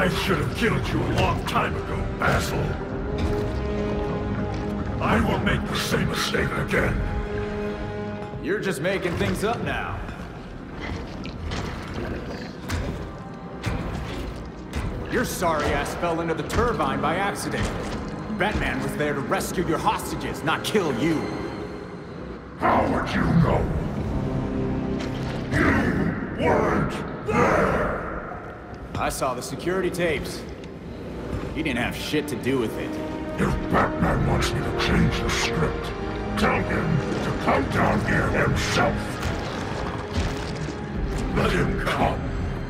I should have killed you a long time ago, Basil. I won't make the same mistake again. You're just making things up now. Your sorry ass fell into the turbine by accident. Batman was there to rescue your hostages, not kill you. How would you know? You weren't there! I saw the security tapes. You didn't have shit to do with it. If Batman wants me to change the script, tell him to come down here himself. Let him come.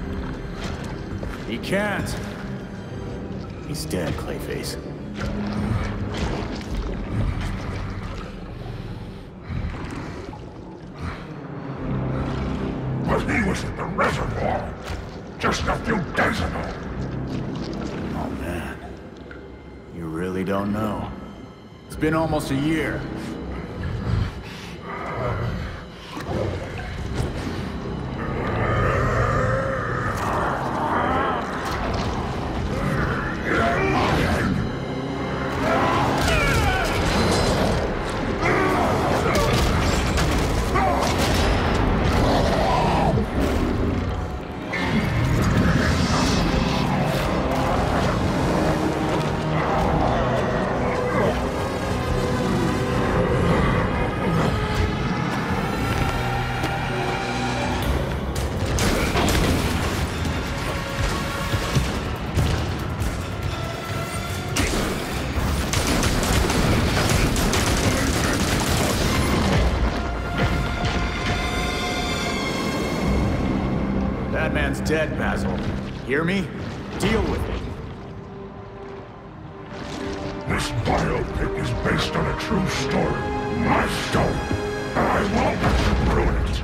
He can't. He's dead, Clayface. But he was at the reservoir just a few days ago. Oh man. You really don't know. It's been almost a year. Batman's dead, Basil. Hear me? Deal with it. This biopic is based on a true story. My story. And I won't let you ruin it.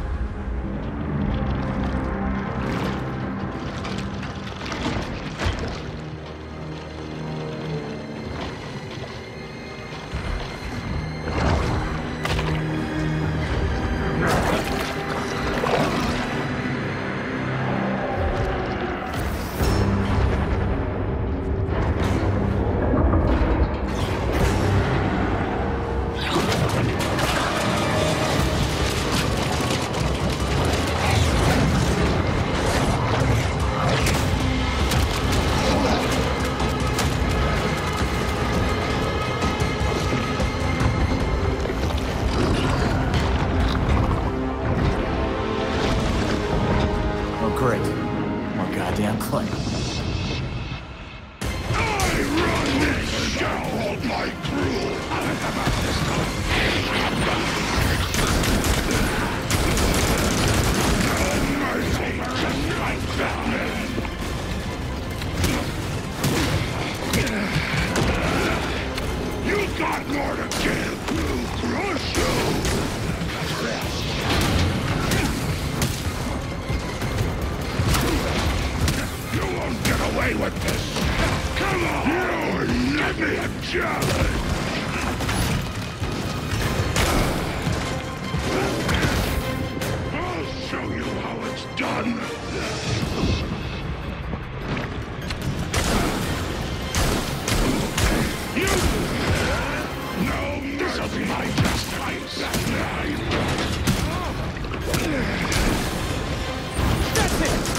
Great. More goddamn claim. I run this show! Hold my crew! No mercy, just like Batman! You got more to give! We'll crush you! Get away with this! Come on! Give me a challenge! I'll show you how it's done! You! No, this'll be my last fight! That's it!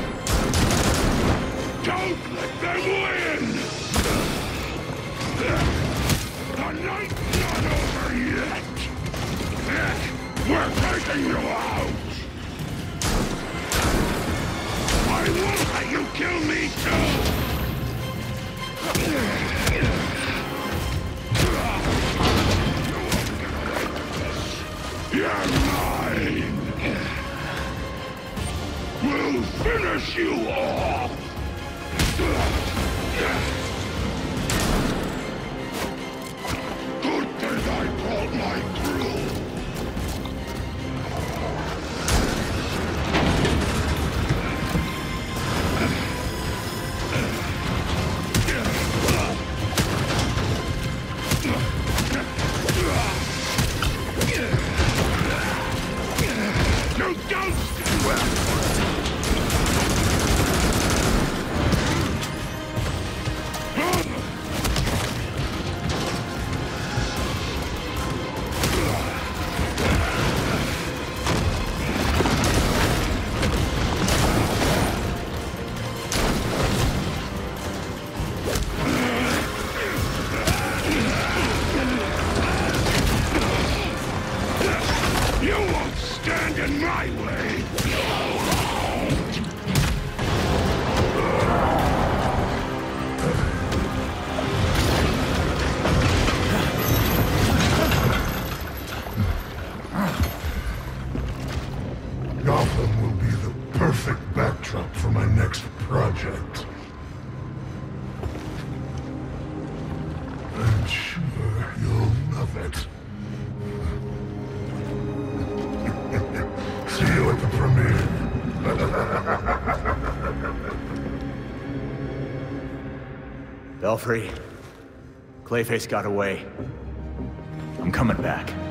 Don't let them win! The night's not over yet! We're taking you out! I won't let you kill me too! You're mine! We'll finish you off! Good thing I brought my crew! my way. Gotham will be the perfect backdrop for my next project. I'm sure you'll love it. See you at the premiere. Belfry, Clayface got away. I'm coming back.